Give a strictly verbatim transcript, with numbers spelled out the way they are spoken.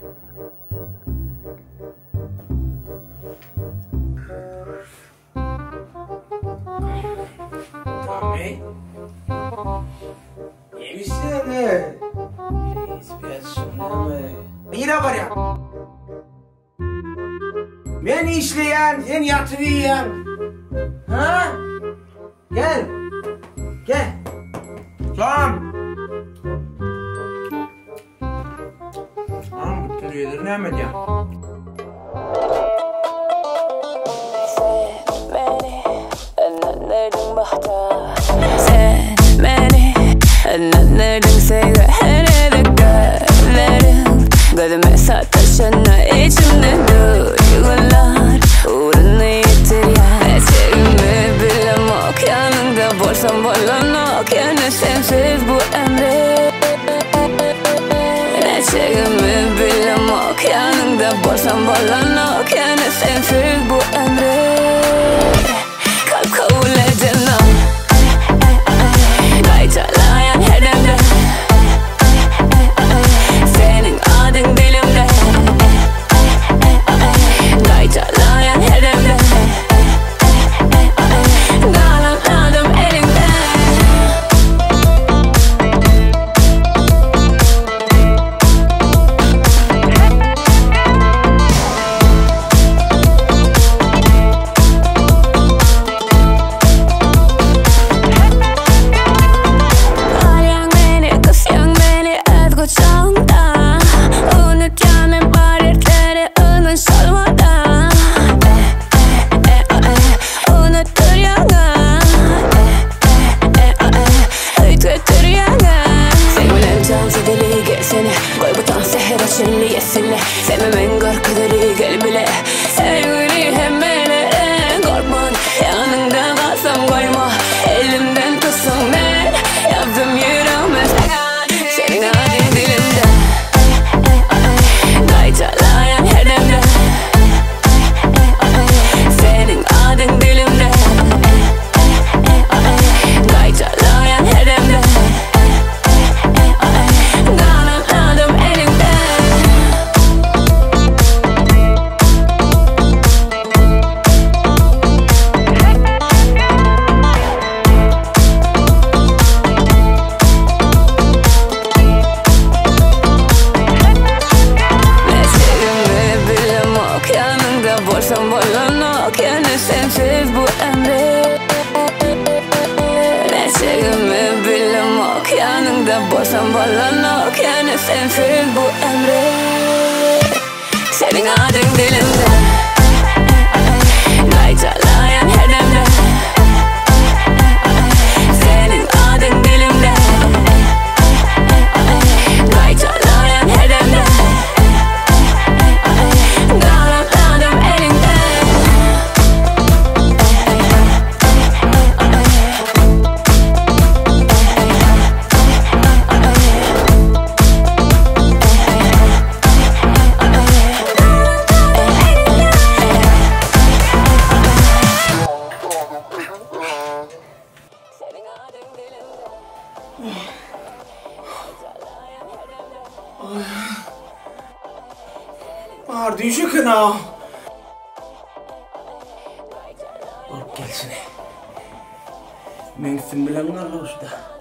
Tommy? İyi misin abi? İyiyiz biraz sonra mı? Yine var ya. Ben işleyen, sen yatırayan. Ha? Gel. Gel. Tamam. Tamam, bu tür yedir ne mi ya? Sen beni anladın sevgilerini gözlerim gözüme sataşana içimde duygular uğrunu yitiriyor eteğimi bilem ok yanında bolsam bolanok yani sensiz bu emre eteğimi bilem ok yanında bolsam bolanok yani sensiz bu emre kalp kabul edemem gaytalayan her demde senin adın dilimde gaytalayan her demde Galan adım elinde sevmemen korkuları gel bile sevgili hemene korkman yanında kalsam koyma elimden tutsun ben yaptım yüreğime senin adın dilimde gaytalayan her demde senin adın dilimde gaytalayan her demde Galan adım elinde bolsam bolanok yani sensiz bu emre Neçegimi bilem ok yanında bolsam bolanok yani sensiz bu emre senin adın dilimde gaytalayan her demde senin adın dilimde gaytalayan her demde Var düşük kına. Bak gelsin. Ben film bilen var orada.